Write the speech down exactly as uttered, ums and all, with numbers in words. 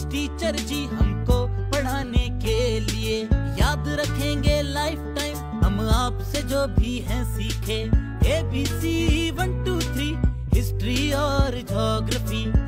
Teacher जी हमको पढ़ाने के लिए। याद रखेंगे लाइफ टाइम हम आपसे जो भी हैं सीखे। A B C one two three, history और ज्योग्राफी।